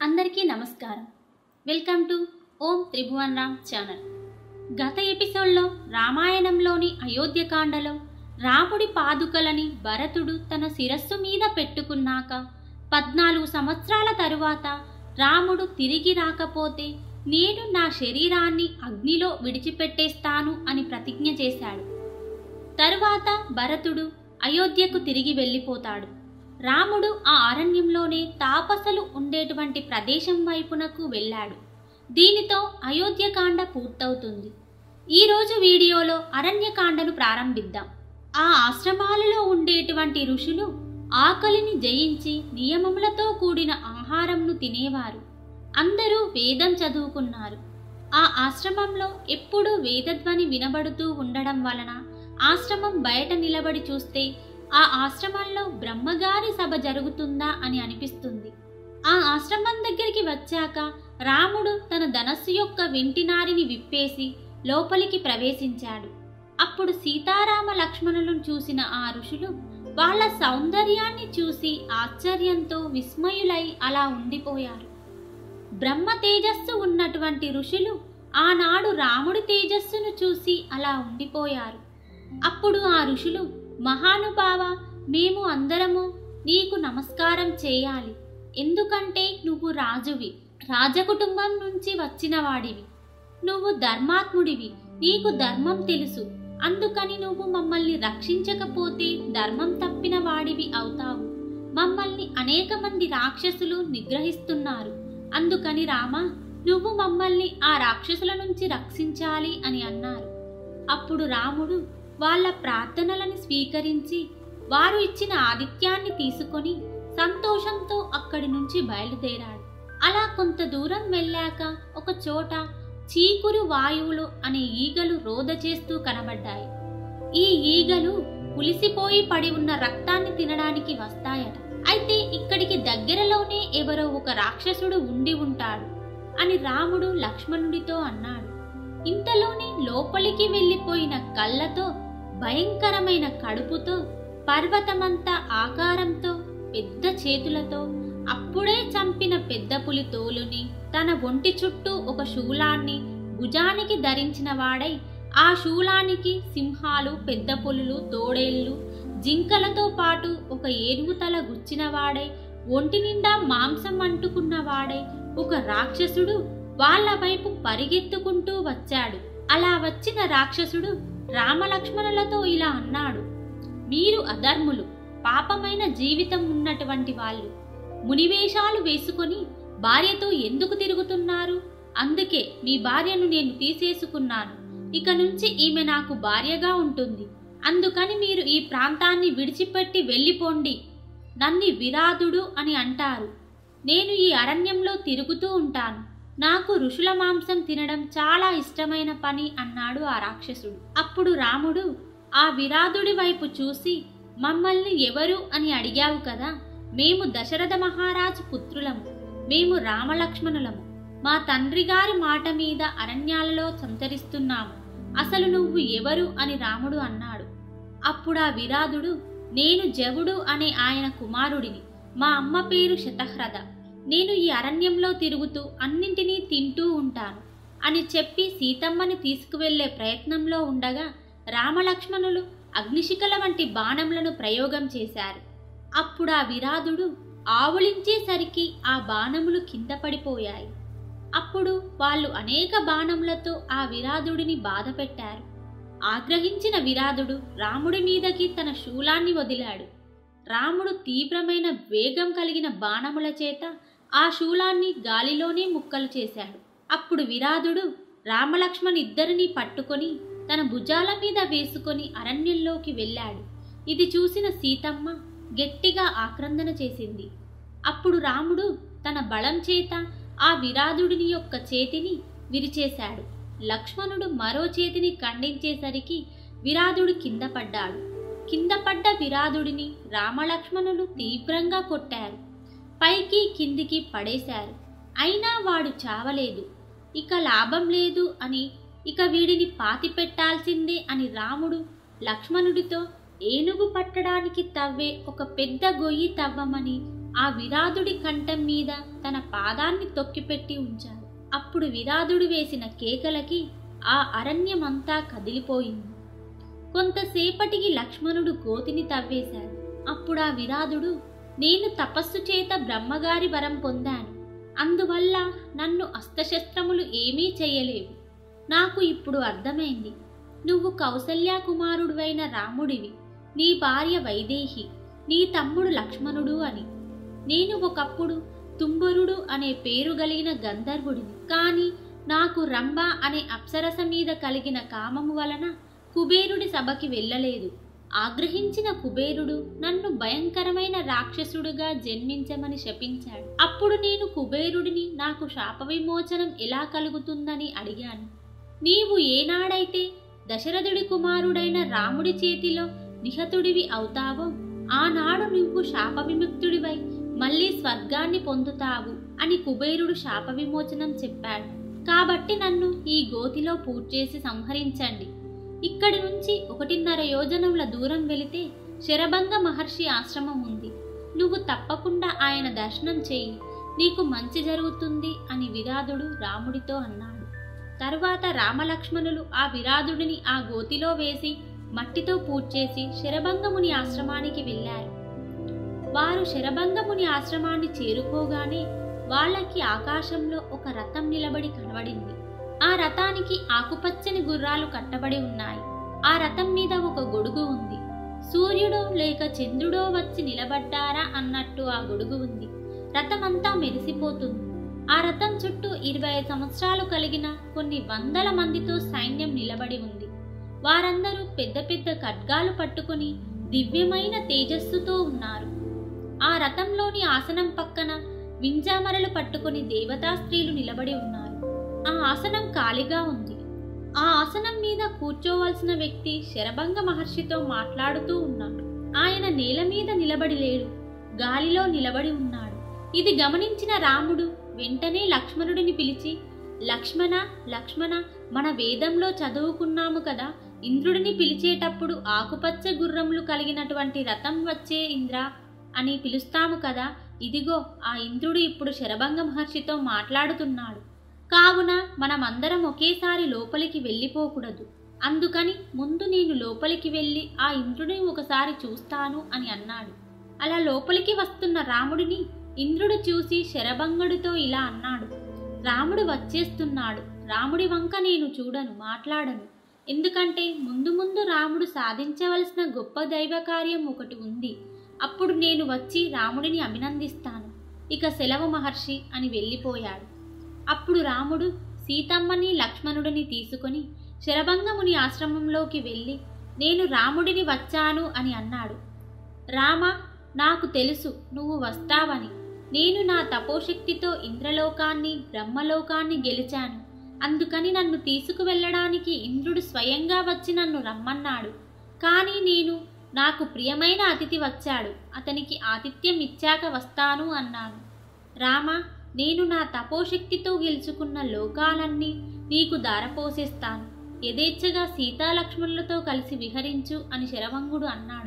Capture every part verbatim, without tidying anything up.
అందరికీ నమస్కారం. Welcome to Om Tribhuvan Ram channel. గత ఎపిసోడ్లో రామాయణంలోని అయోధ్యకాండలో రాముడి పాదుకలని భరతుడు తన శిరస్సు మీద పెట్టుకున్నాక పద్నాలుగు సంవత్సరాల తరువాత రాముడు తిరిగి రాకపోతే నేను నా శరీరాన్ని అగ్నిలో విడిచిపెట్టేస్తాను అని ప్రతిజ్ఞ చేశాడు. తరువాత భరతుడు అయోధ్యకు తిరిగి వెళ్ళిపోతాడు. రాముడు ఆ అరణ్యంలోనే తాపసలు ఉండేటువంటి ప్రదేశం వైపునకు వెళ్ళాడు. దీనితో అయోధ్యకాండ పూర్తవుతుంది. ఈరోజు వీడియోలో అరణ్యకాండను ప్రారంభిద్దాం. ఆ ఆశ్రమాలలో ఉండేటువంటి ఋషులు ఆకలిని జయించి నియమములతో కూడిన ఆహారంను తినేవారు. అందరూ వేదం చదువుకున్నారు. ఆ ఆశ్రమంలో ఎప్పుడూ వేదధ్వని వినబడుతూ ఉండడం వలన ఆశ్రమం బయట నిలబడి చూస్తే ఆ ఆశ్రమంలో బ్రహ్మగారి సభ జరుగుతుందా అని అనిపిస్తుంది. ఆ ఆశ్రమం దగ్గరికి వచ్చాక రాముడు తన ధనస్సు యొక్క వెంటినారిని విప్పేసి లోపలికి ప్రవేశించాడు. అప్పుడు సీతారామ లక్ష్మణులను చూసిన ఆ ఋషులు వాళ్ళ సౌందర్యాన్ని చూసి ఆశ్చర్యంతో విస్మయులై అలా ఉండిపోయారు. బ్రహ్మ తేజస్సు ఉన్నటువంటి ఋషులు ఆనాడు రాముడి తేజస్సును చూసి అలా ఉండిపోయారు. అప్పుడు ఆ ఋషులు, మహానుభావ, మేము అందరము నీకు నమస్కారం చేయాలి. ఎందుకంటే నువ్వు రాజువి, రాజకుటుంబం నుంచి వచ్చిన వాడివి, నువ్వు ధర్మాత్ముడివి, నీకు ధర్మం తెలుసు. అందుకని నువ్వు మమ్మల్ని రక్షించకపోతే ధర్మం తప్పిన వాడివి అవుతావు. మమ్మల్ని అనేక మంది రాక్షసులు నిగ్రహిస్తున్నారు. అందుకని రామ, నువ్వు మమ్మల్ని ఆ రాక్షసుల నుంచి రక్షించాలి అని అన్నారు. అప్పుడు రాముడు వాళ్ళ ప్రార్థనలను స్వీకరించి వారు ఇచ్చిన ఆతిథ్యాన్ని తీసుకొని సంతోషంతో అక్కడి నుంచి బయలుదేరాడు. అలా కొంత దూరం వెళ్ళాక ఒక చోట చీకురు వాయువులు అనే ఈగలు రోద చేస్తూ కనబడ్డాయి. ఈ ఈగలు పులిసిపోయి పడి ఉన్న రక్తాన్ని తినడానికి వస్తాయట. అయితే ఇక్కడికి దగ్గరలోనే ఎవరో ఒక రాక్షసుడు ఉండి ఉంటాడు అని రాముడు లక్ష్మణుడితో అన్నాడు. ఇంతలోనే లోపలికి వెళ్ళిపోయిన కళ్ళతో, భయంకరమైన కడుపుతో, పర్వతమంతా ఆకారంతో, పెద్ద చేతులతో, అప్పుడే చంపిన పెద్ద పులి తోలుని, తన ఒంటి చుట్టూ ఒక శూలాన్ని భుజానికి ధరించిన వాడై, ఆ శూలానికి సింహాలు, పెద్ద పులులు, తోడేళ్లు, జింకలతో పాటు ఒక ఏనుగు తల గుచ్చిన వాడై, ఒంటి నిండా మాంసం అంటుకున్న వాడై ఒక రాక్షసుడు వాళ్ళ వైపు పరిగెత్తుకుంటూ వచ్చాడు. అలా వచ్చిన రాక్షసుడు రామలక్ష్మణులతో ఇలా అన్నాడు, మీరు అధర్ములు, పాపమైన జీవితం ఉన్నటువంటి వాళ్ళు, మునివేషాలు వేసుకొని భార్యతో ఎందుకు తిరుగుతున్నారు? అందుకే మీ భార్యను నేను తీసేసుకున్నాను. ఇక నుంచి ఈమె నాకు భార్యగా ఉంటుంది. అందుకని మీరు ఈ ప్రాంతాన్ని విడిచిపెట్టి వెళ్ళిపోండి. నన్ను విరాధుడు అని అంటారు. నేను ఈ అరణ్యంలో తిరుగుతూ ఉంటాను. నాకు ఋషుల మాంసం తినడం చాలా ఇష్టమైన పని అన్నాడు ఆ రాక్షసుడు. అప్పుడు రాముడు ఆ విరాధుడి వైపు చూసి, మమ్మల్ని ఎవరు అని అడిగావు కదా, మేము దశరథ మహారాజు పుత్రులము, మేము రామలక్ష్మణులము, మా తండ్రి గారి మాట మీద అరణ్యాలలో సంచరిస్తున్నాము. అసలు నువ్వు ఎవరు అని రాముడు అన్నాడు. అప్పుడు ఆ విరాధుడు, నేను జవుడు అనే ఆయన కుమారుడిని, మా అమ్మ పేరు శతహ్రద, నేను ఈ అరణ్యంలో తిరుగుతూ అన్నింటినీ తింటూ ఉంటాను అని చెప్పి సీతమ్మని తీసుకువెళ్లే ప్రయత్నంలో ఉండగా రామలక్ష్మణులు అగ్నిశిఖల వంటి బాణములను ప్రయోగం చేశారు. అప్పుడు ఆ విరాధుడు ఆవులించేసరికి ఆ బాణములు కింద పడిపోయాయి. అప్పుడు వాళ్ళు అనేక బాణములతో ఆ విరాధుడిని బాధ పెట్టారు. ఆగ్రహించిన విరాధుడు రాముడి మీదకి తన శూలాన్ని వదిలాడు. రాముడు తీవ్రమైన వేగం కలిగిన బాణముల చేత ఆ శూలాన్ని గాలిలోనే ముక్కలు చేశాడు. అప్పుడు విరాధుడు రామలక్ష్మణ్ ఇద్దరినీ పట్టుకొని తన భుజాల మీద వేసుకొని అరణ్యంలోకి వెళ్ళాడు. ఇది చూసిన సీతమ్మ గట్టిగా ఆక్రందన చేసింది. అప్పుడు రాముడు తన బలం చేత ఆ విరాధుడిని యొక్క చేతిని విరిచేశాడు. లక్ష్మణుడు మరో చేతిని ఖండించేసరికి విరాధుడు కింద పడ్డాడు. కింద పడ్డ విరాధుడిని రామలక్ష్మణులు తీవ్రంగా కొట్టారు. పైకి కిందికి పడేశారు. అయినా వాడు చావలేదు. ఇక లాభం లేదు అని, ఇక వీడిని పాతి పెట్టాల్సిందే అని రాముడు లక్ష్మణుడితో ఏనుగు పట్టడానికి తవ్వే ఒక పెద్ద గొయ్యి తవ్వమని ఆ విరాధుడి కంఠం మీద తన పాదాన్ని తొక్కిపెట్టి ఉంచాడు. అప్పుడు విరాధుడు వేసిన కేకలకి ఆ అరణ్యమంతా కదిలిపోయింది. కొంతసేపటికి లక్ష్మణుడు గోతిని తవ్వేశాడు. అప్పుడు ఆ విరాధుడు, నేను తపస్సు చేత బ్రహ్మగారి వరం పొందాను, అందువల్ల నన్ను అస్త్రశస్త్రములు ఏమీ చెయ్యలేవు. నాకు ఇప్పుడు అర్థమైంది, నువ్వు కౌసల్యా కుమారుడువైన రాముడివి, నీ భార్య వైదేహి, నీ తమ్ముడు లక్ష్మణుడు అని. నేను ఒకప్పుడు తుంబరుడు అనే పేరు కలిగిన గంధర్వుడిని. కాని నాకు రంభ అనే అప్సరస మీద కలిగిన కామము వలన కుబేరుడి సభకి వెళ్ళలేదు. ఆగ్రహించిన కుబేరుడు నన్ను భయంకరమైన రాక్షసుడుగా జన్మించమని శపించాడు. అప్పుడు నేను కుబేరుడిని నాకు శాప విమోచనం ఎలా కలుగుతుందని అడిగాను. నీవు ఏనాడైతే దశరథుడి కుమారుడైన రాముడి చేతిలో నిహతుడివి అవుతావో ఆనాడు నువ్వు శాప విముక్తుడివై మళ్ళీ స్వర్గాన్ని పొందుతావు అని కుబేరుడు శాప విమోచనం చెప్పాడు. కాబట్టి నన్ను ఈ గోతిలో పూడ్చేసి సంహరించండి. ఇక్కడి నుంచి ఒకటిన్నర యోజనముల దూరం వెళితే శరభంగ మహర్షి ఆశ్రమం ఉంది. నువ్వు తప్పకుండా ఆయన దర్శనం చెయ్యి, నీకు మంచి జరుగుతుంది అని విరాధుడు రాముడితో అన్నాడు. తరువాత రామలక్ష్మణులు ఆ విరాధుడిని ఆ గోతిలో వేసి మట్టితో పూడ్చేసి శరభంగముని ఆశ్రమానికి వెళ్ళారు. వారు శరభంగముని ఆశ్రమాన్ని చేరుకోగానే వాళ్ళకి ఆకాశంలో ఒక రథం నిలబడి కనబడింది. ఆ రథానికి ఆకుపచ్చని గుర్రాలు కట్టబడి ఉన్నాయి. ఆ రథం మీద ఒక గొడుగు ఉంది. సూర్యుడో లేక చంద్రుడో వచ్చి నిలబడ్డారా అన్నట్టు ఆ గొడుగు ఉంది. రథమంతా మెరిసిపోతుంది. ఆ రథం చుట్టూ ఇరవై సంవత్సరాలు కలిగిన కొన్ని వందల మందితో సైన్యం నిలబడి ఉంది. వారందరూ పెద్ద పెద్ద ఖడ్గాలు పట్టుకుని దివ్యమైన తేజస్సుతో ఉన్నారు. ఆ రథంలోని ఆసనం పక్కన వింజామరలు పట్టుకుని దేవతా స్త్రీలు నిలబడి ఉన్నారు. ఆ ఆసనం ఖాళీగా ఉంది. ఆ ఆసనం మీద కూర్చోవలసిన వ్యక్తి శరభంగ మహర్షితో మాట్లాడుతూ ఉన్నాడు. ఆయన నేల మీద నిలబడి లేడు, గాలిలో నిలబడి ఉన్నాడు. ఇది గమనించిన రాముడు వెంటనే లక్ష్మణుడిని పిలిచి, లక్ష్మణ లక్ష్మణ, మన వేదంలో చదువుకున్నాము కదా, ఇంద్రుడిని పిలిచేటప్పుడు ఆకుపచ్చ గుర్రములు కలిగినటువంటి రథం వచ్చే ఇంద్ర అని పిలుస్తాము కదా. ఇదిగో ఆ ఇంద్రుడు ఇప్పుడు శరభంగ మహర్షితో మాట్లాడుతున్నాడు. కావున మనమందరం ఒకేసారి లోపలికి వెళ్ళిపోకూడదు. అందుకని ముందు నేను లోపలికి వెళ్ళి ఆ ఇంద్రుడిని ఒకసారి చూస్తాను అని అన్నాడు. అలా లోపలికి వస్తున్న రాముడిని ఇంద్రుడు చూసి శరభంగుడితో ఇలా అన్నాడు, రాముడు వచ్చేస్తున్నాడు. రాముడి వంక నేను చూడను, మాట్లాడను. ఎందుకంటే ముందు ముందు రాముడు సాధించవలసిన గొప్ప దైవ కార్యం ఒకటి ఉంది. అప్పుడు నేను వచ్చి రాముడిని అభినందిస్తాను. ఇక సెలవు మహర్షి అని వెళ్ళిపోయాడు. అప్పుడు రాముడు సీతమ్మని లక్ష్మణుడిని తీసుకొని శరభంగముని ఆశ్రమంలోకి వెళ్ళి, నేను రాముడిని వచ్చాను అని అన్నాడు. రామ, నాకు తెలుసు నువ్వు వస్తావని. నేను నా తపోశక్తితో ఇంద్రలోకాన్ని బ్రహ్మలోకాన్ని గెలిచాను. అందుకని నన్ను తీసుకువెళ్ళడానికి ఇంద్రుడు స్వయంగా వచ్చి నన్ను రమ్మన్నాడు. కానీ నేను నాకు ప్రియమైన అతిథి వచ్చాడు, అతనికి ఆతిథ్యం ఇచ్చాక వస్తాను అన్నాను. రామ, నేను నా తపోశక్తితో గెలుచుకున్న లోకాలన్నీ నీకు దారపోసేస్తాను. యథేచ్ఛగా సీతాలక్ష్మణులతో కలిసి విహరించు అని శరభంగుడు అన్నాడు.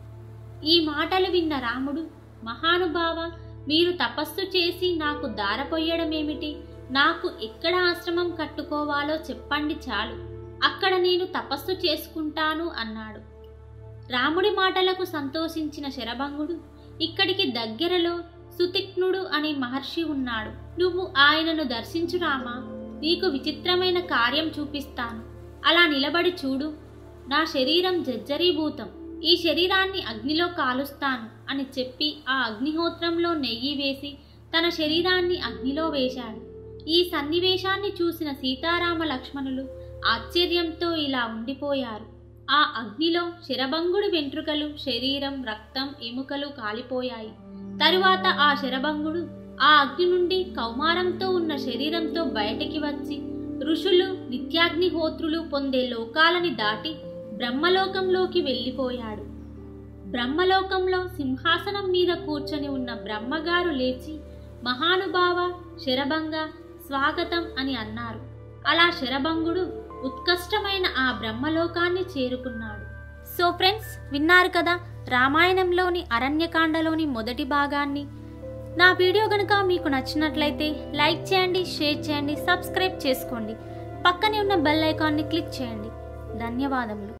ఈ మాటలు విన్న రాముడు, మహానుభావ, మీరు తపస్సు చేసి నాకు దారపోయడమేమిటి? నాకు ఎక్కడ ఆశ్రమం కట్టుకోవాలో చెప్పండి చాలు, అక్కడ నేను తపస్సు చేసుకుంటాను అన్నాడు. రాముడి మాటలకు సంతోషించిన శరభంగుడు, ఇక్కడికి దగ్గరలో సుతిక్నుడు అనే మహర్షి ఉన్నాడు, నువ్వు ఆయనను దర్శించు రామా, నీకు విచిత్రమైన కార్యం చూపిస్తాను. అలా నిలబడి చూడు, నా శరీరం జర్జరీభూతం, ఈ శరీరాన్ని అగ్నిలో కాలుస్తాను అని చెప్పి ఆ అగ్నిహోత్రంలో నెయ్యి వేసి తన శరీరాన్ని అగ్నిలో వేశాడు. ఈ సన్నివేశాన్ని చూసిన సీతారామ లక్ష్మణులు ఆశ్చర్యంతో ఇలా ఉండిపోయారు. ఆ అగ్నిలో శరభంగుడి వెంట్రుకలు, శరీరం, రక్తం, ఎముకలు కాలిపోయాయి. తరువాత ఆ శరభంగుడు ఆ అగ్ని నుండి కౌమారంతో ఉన్న శరీరంతో బయటికి వచ్చి ఋషులు, నిత్యాగ్నిహోత్రులు పొందే లోకాలని దాటి బ్రహ్మలోకంలోకి వెళ్ళిపోయాడు. బ్రహ్మలోకంలో సింహాసనం మీద కూర్చొని ఉన్న బ్రహ్మగారు లేచి, మహానుభావ శరభంగ, స్వాగతం అని అన్నారు. అలా శరభంగుడు ఉత్కష్టమైన ఆ బ్రహ్మలోకాన్ని చేరుకున్నాడు. సో ఫ్రెండ్స్, విన్నారు కదా రామాయణంలోని అరణ్యకాండలోని మొదటి భాగాన్ని. నా వీడియో కనుక మీకు నచ్చినట్లయితే లైక్ చేయండి, షేర్ చేయండి, సబ్స్క్రైబ్ చేసుకోండి. పక్కనే ఉన్న బెల్ ఐకాన్ని క్లిక్ చేయండి. ధన్యవాదములు.